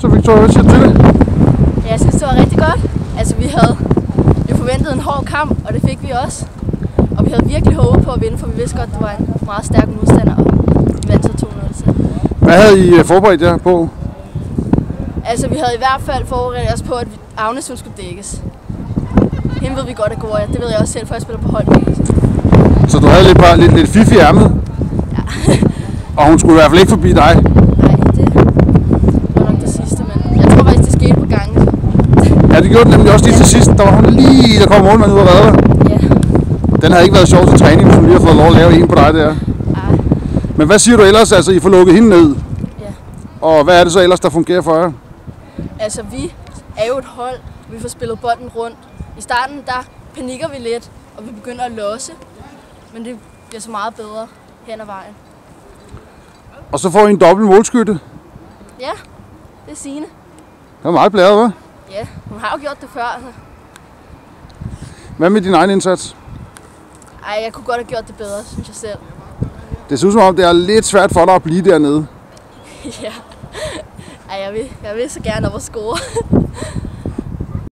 Så Victoria, hvad siger du til det? Ja, jeg synes, det var rigtig godt. Altså, vi havde jo forventet en hård kamp, og det fik vi også. Og vi havde virkelig håbet på at vinde, for vi vidste godt, at det var en meget stærk modstander, og vi vandt så 2-0. Hvad havde I forberedt jer på? Altså, vi havde i hvert fald forberedt os på, at Agnes skulle dækkes. Hende ved vi godt er god, ja. Det ved jeg også selv, for jeg spiller på hold med. Så du havde lidt fifi i ærmet? Ja. Og hun skulle i hvert fald ikke forbi dig? Nej, det var nok det sidste, men jeg tror faktisk, det skete på gangen. Ja, det gjorde den nemlig også lige til sidst. Der var hun lige, der kom målmanden ud og redde dig. Ja. Den havde ikke været sjov til træning, hvis hun lige har fået lov at lave en på dig der. Ej. Men hvad siger du ellers? Altså, I får lukket hende ned. Ja. Og hvad er det så ellers, der fungerer for jer? Altså, vi er jo et hold. Vi får spillet bolden rundt. I starten, der panikker vi lidt, og vi begynder at losse. Men det bliver så meget bedre hen ad vejen. Og så får I en dobbelt målskytte. Ja, det er Signe. Det var meget blæret, hva'? Ja, hun har jo gjort det før. Altså. Hvad med din egen indsats? Ej, jeg kunne godt have gjort det bedre, synes jeg selv. Det synes som om, det er lidt svært for dig at blive dernede. Ja. Ej, jeg vil så gerne op og score.